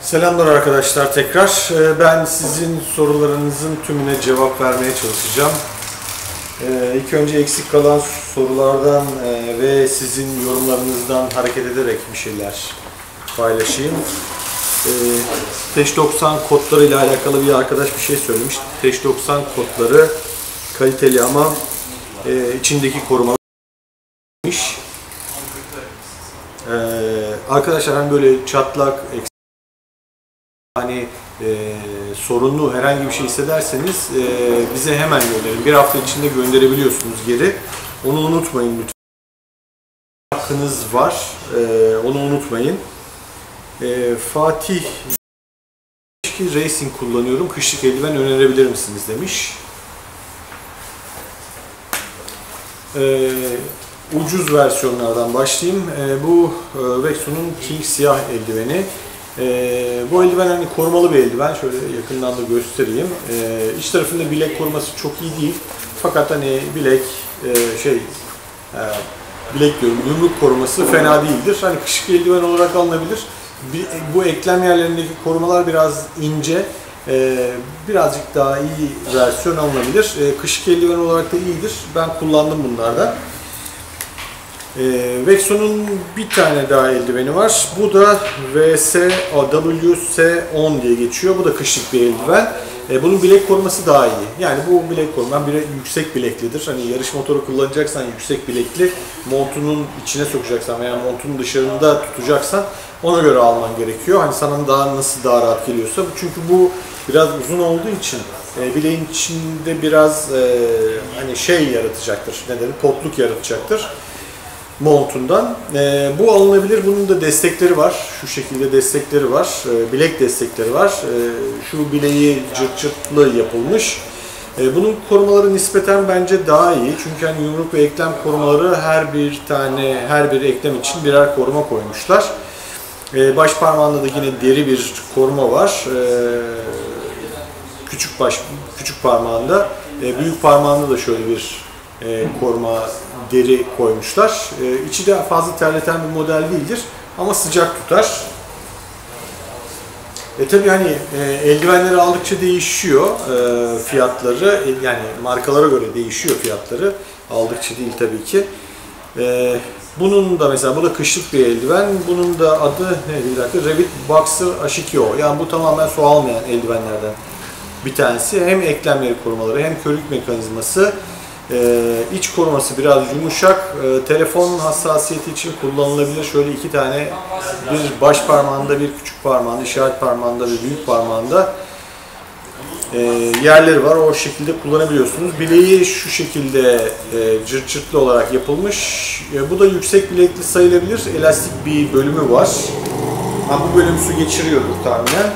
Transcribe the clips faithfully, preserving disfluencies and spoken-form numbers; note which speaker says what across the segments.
Speaker 1: Selamlar arkadaşlar tekrar. Ben sizin sorularınızın tümüne cevap vermeye çalışacağım. İlk önce eksik kalan sorulardan ve sizin yorumlarınızdan hareket ederek bir şeyler paylaşayım. Teş doksan kodları ile alakalı bir arkadaş bir şey söylemiş. Teş doksan kodları kaliteli ama içindeki korumalar demiş. Arkadaşlar hani böyle çatlak, hani e, sorunlu herhangi bir şey hissederseniz e, bize hemen gönderin. Bir hafta içinde gönderebiliyorsunuz geri. Onu unutmayın lütfen. Hakkınız var. E, onu unutmayın. E, Fatih Racing kullanıyorum. Kışlık eldiven önerebilir misiniz demiş. E, ucuz versiyonlardan başlayayım. E, bu e, Vexon'un King siyah eldiveni. Ee, bu eldiven hani korumalı bir eldiven. Şöyle yakından da göstereyim. Ee, iç tarafında bilek koruması çok iyi değil. Fakat hani bilek e, şey e, bilek diyorum yumruk koruması fena değildir. Hani kışlık eldiven olarak alınabilir. Bir, bu eklem yerlerindeki korumalar biraz ince. E, birazcık daha iyi versiyon alınabilir. E, kışlık eldiven olarak da iyidir. Ben kullandım bunlardan. E, Vexon'un bir tane daha eldiveni var. Bu da V S W S on diye geçiyor. Bu da kışlık bir eldiven. E, bunun bilek koruması daha iyi. Yani bu bilek koruman bir yüksek bileklidir. Hani yarış motoru kullanacaksan yüksek bilekli, montunun içine sokacaksan veya montunun dışarında tutacaksan ona göre alman gerekiyor. Hani sana daha nasıl daha rahat geliyorsa. Çünkü bu biraz uzun olduğu için e, bileğin içinde biraz e, hani şey yaratacaktır. Ne denir? Potluk yaratacaktır montundan. E, bu alınabilir. Bunun da destekleri var. Şu şekilde destekleri var. E, bilek destekleri var. E, şu bileği cırt cırtlı yapılmış. E, bunun korumaları nispeten bence daha iyi. Çünkü hani yumruk ve eklem korumaları her bir tane, her bir eklem için birer koruma koymuşlar. E, baş parmağında da yine deri bir koruma var. E, küçük baş, küçük parmağında. E, büyük parmağında da şöyle bir e, koruma deri koymuşlar. E, içi de fazla terleten bir model değildir ama sıcak tutar. E tabi hani e, eldivenleri aldıkça değişiyor e, fiyatları, e, yani markalara göre değişiyor fiyatları. Aldıkça değil tabii ki. E, bunun da mesela bu da kışlık bir eldiven. Bunun da adı ne bir dakika? Revit Boxer H iki O. Yani bu tamamen su almayan eldivenlerden bir tanesi. Hem eklemleri korumaları hem körük mekanizması. Ee, iç koruması biraz yumuşak. Ee, telefon hassasiyeti için kullanılabilir. Şöyle iki tane, bir baş parmağında, bir küçük parmağında, işaret parmağında ve büyük parmağında e, yerleri var. O şekilde kullanabiliyorsunuz. Bileği şu şekilde e, cırt cırtlı olarak yapılmış. E, bu da yüksek bilekli sayılabilir. Elastik bir bölümü var. Ha, bu bölüm su geçiriyordur tahminen.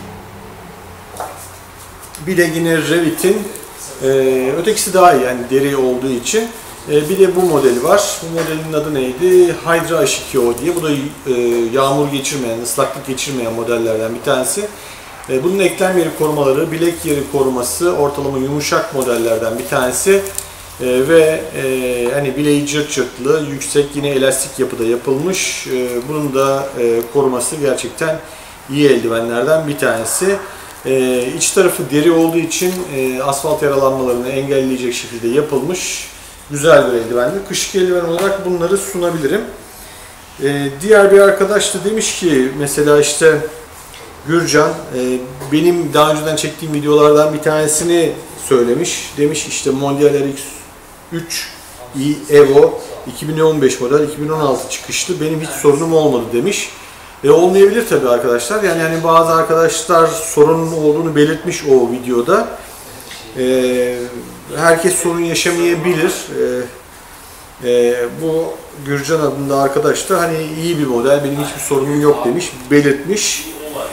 Speaker 1: Bir de yine Revit'in Ee, ötekisi daha iyi yani deri olduğu için. Ee, bir de bu modeli var. Bu modelin adı neydi? Hydra H iki O diye. Bu da e, yağmur geçirmeyen, ıslaklık geçirmeyen modellerden bir tanesi. E, bunun eklem yeri korumaları, bilek yeri koruması ortalama yumuşak modellerden bir tanesi. E, ve e, hani bileği cırt cırtlı, yüksek yine elastik yapıda yapılmış. E, bunun da e, koruması gerçekten iyi eldivenlerden bir tanesi. Ee, iç tarafı deri olduğu için e, asfalt yaralanmalarını engelleyecek şekilde yapılmış güzel bir eldivendir. Kışlık eldiven olarak bunları sunabilirim. Ee, diğer bir arkadaş da demiş ki mesela işte Gürcan e, benim daha önceden çektiğim videolardan bir tanesini söylemiş. Demiş işte Mondial R X üç i Evo iki bin on beş model iki bin on altı çıkışlı benim hiç sorunum olmadı demiş. E olmayabilir tabii arkadaşlar. Yani yani bazı arkadaşlar sorunun olduğunu belirtmiş o videoda. E, herkes sorun yaşamayabilir. E, e, bu Gürcan adında arkadaş da hani iyi bir model, benim hiçbir sorunum yok demiş, belirtmiş.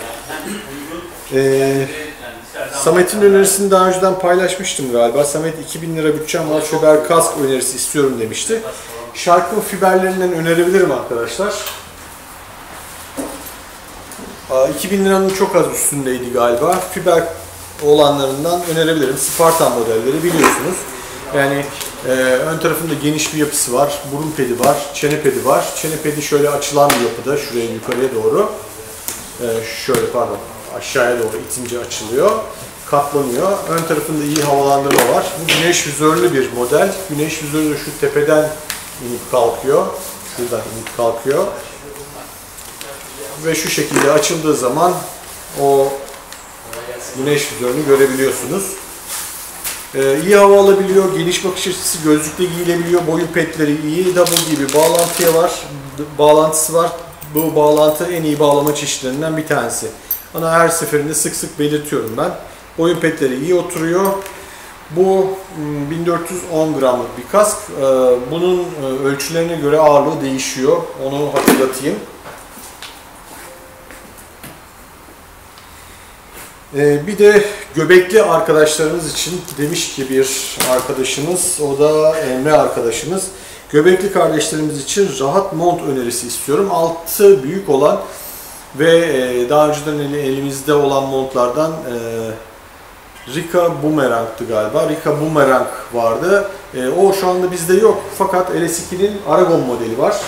Speaker 1: E, Samet'in önerisini daha önceden paylaşmıştım galiba. Samet iki bin lira bütçem var, fiber kask önerisi istiyorum demişti. Shark'ın fiberlerinden önerebilirim arkadaşlar. iki bin liranın çok az üstündeydi galiba. Fiber olanlarından önerebilirim. Spartan modelleri biliyorsunuz. Yani e, ön tarafında geniş bir yapısı var. Burun pedi var, çene pedi var. Çene pedi şöyle açılan bir yapıda, şuraya yukarıya doğru. şöyle pardon aşağıya doğru itince açılıyor. Katlanıyor. Ön tarafında iyi havalandırma var. Bu güneş vizörlü bir model. Güneş vizörü de şu tepeden inip kalkıyor. Şuradan inip kalkıyor. Ve şu şekilde açıldığı zaman o güneş vizörünü görebiliyorsunuz. Ee, iyi hava alabiliyor, geniş bakış açısı, gözlükle giyilebiliyor, boyun petleri iyi, double gibi bağlantıya var, bağlantısı var. Bu bağlantı en iyi bağlama çeşitlerinden bir tanesi. Ona her seferinde sık sık belirtiyorum ben. Boyun petleri iyi oturuyor. Bu bin dört yüz on gramlık bir kask. Bunun ölçülerine göre ağırlığı değişiyor. Onu hatırlatayım. Bir de göbekli arkadaşlarımız için demiş ki bir arkadaşımız, o da Emre arkadaşımız. Göbekli kardeşlerimiz için rahat mont önerisi istiyorum. Altı büyük olan ve daha önceden elimizde olan montlardan Rika Boomerang'tı galiba. Rika Boomerang vardı. O şu anda bizde yok. Fakat L S iki'nin Aragon modeli var.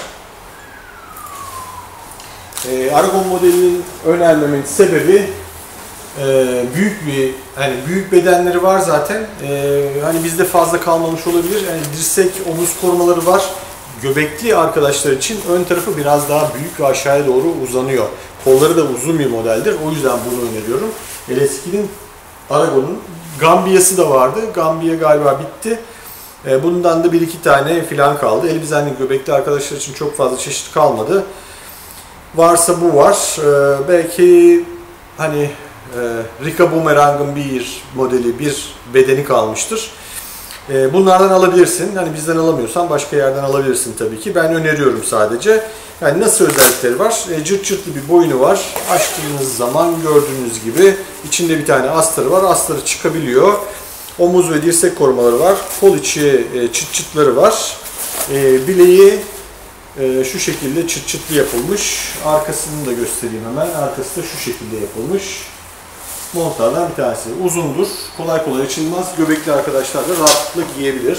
Speaker 1: Aragon modelinin önermemin sebebi Ee, büyük bir hani büyük bedenleri var zaten. Ee, hani bizde fazla kalmamış olabilir. Yani dirsek, omuz korumaları var. Göbekli arkadaşlar için ön tarafı biraz daha büyük ve aşağıya doğru uzanıyor. Kolları da uzun bir modeldir. O yüzden bunu öneriyorum. L S iki'nin Aragon'un Gambia'sı da vardı. Gambia galiba bitti. Ee, bundan da bir iki tane filan kaldı. Elbizenli göbekli arkadaşlar için çok fazla çeşit kalmadı. Varsa bu var. Ee, belki hani Rika Boomerang'ın bir modeli, bir bedeni kalmıştır. Bunlardan alabilirsin. Hani bizden alamıyorsan başka yerden alabilirsin tabii ki. Ben öneriyorum sadece. Yani nasıl özellikleri var? Cırt cırtlı bir boynu var. Açtığınız zaman gördüğünüz gibi içinde bir tane astarı var. Astarı çıkabiliyor. Omuz ve dirsek korumaları var. Kol içi çıt çıtları var. Bileği şu şekilde çıt çıtlı yapılmış. Arkasını da göstereyim hemen. Arkası da şu şekilde yapılmış. Montlardan bir tanesi. Uzundur, kolay kolay açılmaz. Göbekli arkadaşlar da rahatlıkla giyebilir.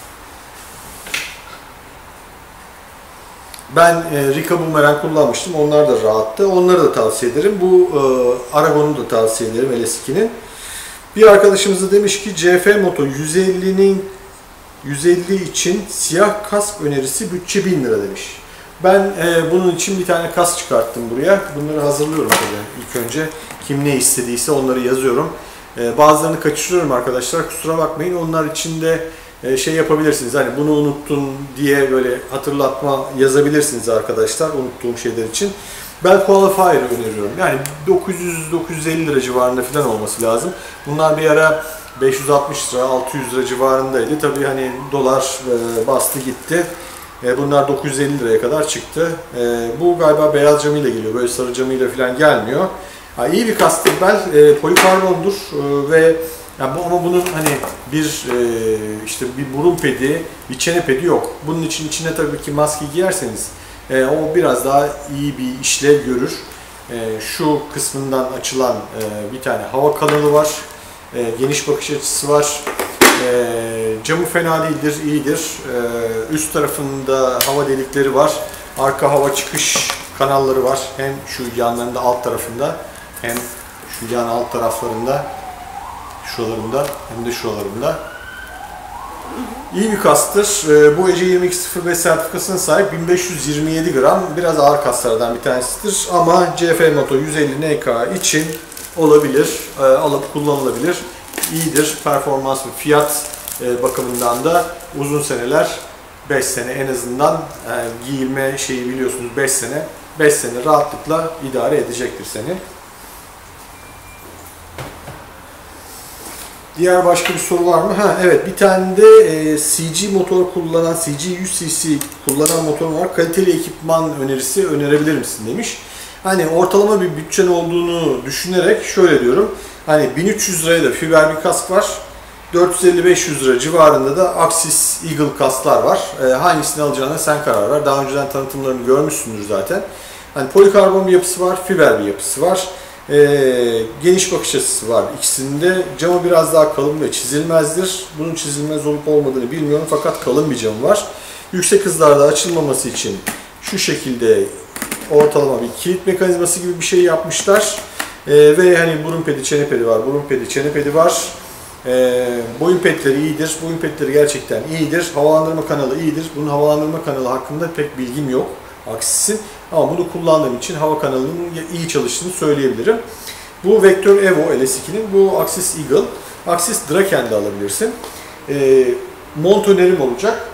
Speaker 1: Ben e, Rika Boomerang kullanmıştım. Onlar da rahattı. Onları da tavsiye ederim. Bu e, Aragon'u da tavsiye ederim L S iki'nin. Bir arkadaşımız da demiş ki C F Moto yüz elli'nin yüz elli için siyah kask önerisi bütçe bin lira demiş. Ben e, bunun için bir tane kask çıkarttım buraya. Bunları hazırlıyorum tabii ilk önce. Kim ne istediyse onları yazıyorum. E, bazılarını kaçırıyorum arkadaşlar. Kusura bakmayın. Onlar için de e, şey yapabilirsiniz. Hani bunu unuttun diye böyle hatırlatma yazabilirsiniz arkadaşlar. Unuttuğum şeyler için. Ben Qualifier'ı öneriyorum. Yani dokuz yüz dokuz yüz elli lira civarında falan olması lazım. Bunlar bir ara beş yüz altmış lira, altı yüz lira civarındaydı. Tabii hani dolar e, bastı gitti. Bunlar dokuz yüz elli liraya kadar çıktı. Bu galiba beyaz camıyla geliyor. Böyle sarı camıyla falan gelmiyor. Ha, iyi bir kasktır bel. E, polikarbondur ve yani bu, ama bunun hani bir e, işte bir burun pedi, bir çene pedi yok. Bunun için içine tabii ki maske giyerseniz e, o biraz daha iyi bir işlev görür. E, şu kısmından açılan e, bir tane hava kanalı var. E, geniş bakış açısı var. E, camı fena değildir, iyidir. E, üst tarafında hava delikleri var. Arka hava çıkış kanalları var. Hem şu yanlarında alt tarafında hem şu yan alt taraflarında, şuralarında hem de şuralarında. İyi bir kasktır. E, bu Ece yirmi iki sıfır beş sertifikasına sahip bin beş yüz yirmi yedi gram. Biraz ağır kaslardan bir tanesidir. Ama C F Moto yüz elli N K için olabilir, e, alıp kullanılabilir. İyidir. Performans ve fiyat e, bakımından da uzun seneler, beş sene en azından e, giyilme şeyi biliyorsunuz beş sene. beş sene rahatlıkla idare edecektir seni. Diğer başka bir soru var mı? Ha evet, bir tane de e, C G motor kullanan, C G yüz cc kullanan motor var. Kaliteli ekipman önerisi önerebilir misin demiş. Hani ortalama bir bütçen olduğunu düşünerek şöyle diyorum. Hani bin üç yüz liraya da fiber bir kask var. dört yüz elli beş yüz lira civarında da Axis Eagle kasklar var. E, hangisini alacağına sen karar ver. Daha önceden tanıtımlarını görmüşsündür zaten. Hani polikarbon bir yapısı var, fiber bir yapısı var. E, geniş bakış açısı var ikisinde. Camı biraz daha kalın ve çizilmezdir. Bunun çizilmez olup olmadığını bilmiyorum fakat kalın bir camı var. Yüksek hızlarda açılmaması için şu şekilde ortalama bir kilit mekanizması gibi bir şey yapmışlar. Ee, ve hani burun pedi, çene pedi var, burun pedi, çene pedi var. Ee, boyun pedleri iyidir, boyun pedleri gerçekten iyidir. Havalandırma kanalı iyidir. Bunun havalandırma kanalı hakkında pek bilgim yok, Axis'in. Ama bunu kullandığım için hava kanalının iyi çalıştığını söyleyebilirim. Bu Vector Evo L S ikinin, bu Axis Eagle. Axis Draken de alabilirsin. Ee, mont önerim olacak.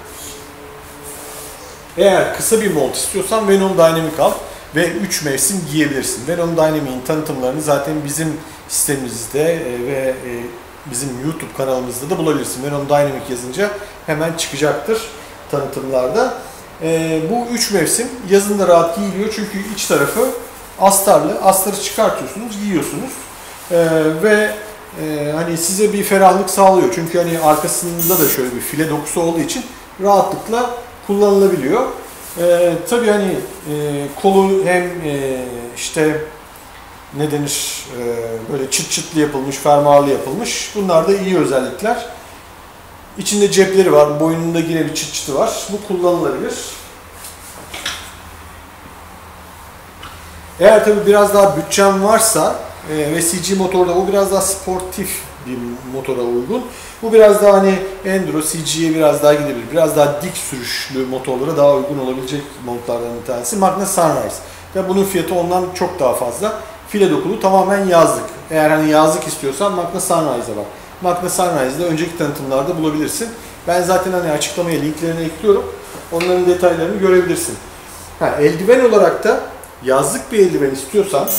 Speaker 1: Eğer kısa bir mont istiyorsan Venom Dynamic al ve üç mevsim giyebilirsin. Venom Dynamic'in tanıtımlarını zaten bizim sitemizde ve bizim YouTube kanalımızda da bulabilirsin. Venom Dynamic yazınca hemen çıkacaktır tanıtımlarda. Bu üç mevsim yazın da rahat giyiliyor çünkü iç tarafı astarlı. Astarı çıkartıyorsunuz, giyiyorsunuz ve hani size bir ferahlık sağlıyor. Çünkü hani arkasında da şöyle bir file dokusu olduğu için rahatlıkla kullanılabiliyor. Ee, tabii hani e, kolu hem e, işte ne denir e, böyle çıt çıtlı yapılmış, fermuarlı yapılmış. Bunlar da iyi özellikler. İçinde cepleri var, boynunda yine bir çıt çıtı var. Bu kullanılabilir. Eğer tabii biraz daha bütçem varsa e, ve C G motorda bu biraz daha sportif bir motora uygun. Bu biraz daha hani Enduro, C G'ye biraz daha gidebilir. Biraz daha dik sürüşlü motorlara daha uygun olabilecek montlardan bir tanesi. Magna Sunrise. Ve bunun fiyatı ondan çok daha fazla. File dokulu tamamen yazlık. Eğer hani yazlık istiyorsan Magna Sunrise'a bak. Magna Sunrise'da önceki tanıtımlarda bulabilirsin. Ben zaten hani açıklamaya linklerini ekliyorum. Onların detaylarını görebilirsin. Ha, eldiven olarak da yazlık bir eldiven istiyorsan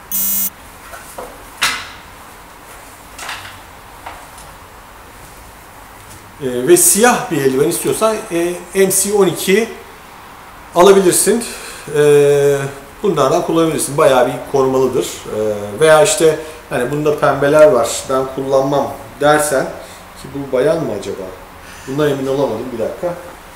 Speaker 1: e, ve siyah bir eldiven istiyorsan e, M C on iki alabilirsin. E, bunlardan kullanabilirsin. Bayağı bir korumalıdır. E, veya işte hani bunda pembeler var, ben kullanmam dersen, ki bu bayan mı acaba? Bundan emin olamadım, bir dakika.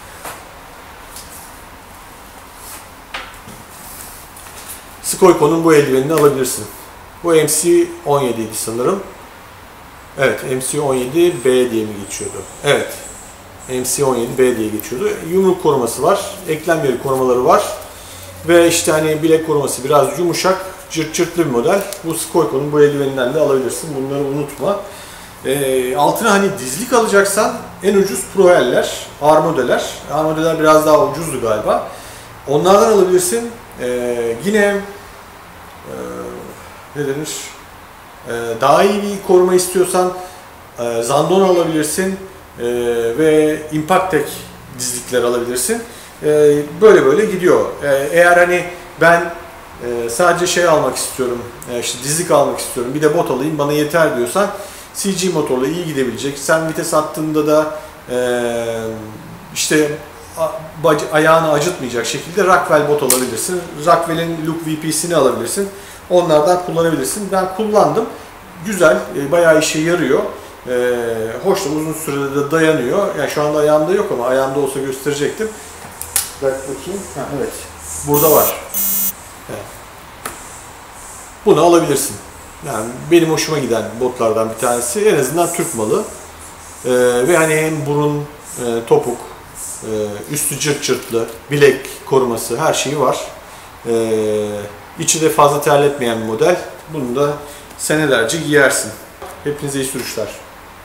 Speaker 1: Skoyko'nun bu eldivenini alabilirsin. Bu M C on yedi idi sanırım. Evet, M C on yedi B diye mi geçiyordu? Evet, M C on yedi B diye geçiyordu. Yumruk koruması var, eklem yeri korumaları var. Ve işte hani bilek koruması biraz yumuşak, cırt cırtlı bir model. Bu Skoyko'nun bu eldiveninden de alabilirsin, bunları unutma. E, altına hani dizlik alacaksan en ucuz Proel'ler, Armode'ler. Armode'ler biraz daha ucuzdu galiba. Onlardan alabilirsin. E, yine e, ne denir? E, daha iyi bir koruma istiyorsan e, Zandon alabilirsin e, ve Impactec dizlikler alabilirsin. E, böyle böyle gidiyor. E, eğer hani ben e, sadece şey almak istiyorum, e, işte dizlik almak istiyorum, bir de bot alayım bana yeter diyorsan, C G motorla iyi gidebilecek. Sen vites attığında da e, işte ayağını acıtmayacak şekilde Rockwell bot alabilirsin. Rockwell'in Look V P'sini alabilirsin. Onlardan kullanabilirsin. Ben kullandım. Güzel, bayağı işe yarıyor. Hoş da uzun sürede de dayanıyor. Yani şu anda ayağımda yok ama ayağımda olsa gösterecektim. Bak bakayım. Ha, evet. Burada var. Evet. Bunu alabilirsin. Yani benim hoşuma giden botlardan bir tanesi. En azından Türk malı. Ee, ve hani hem burun, e, topuk, e, üstü cırt cırtlı, bilek koruması, her şeyi var. Ee, içi de fazla terletmeyen bir model. Bunu da senelerce giyersin. Hepinize iyi sürüşler.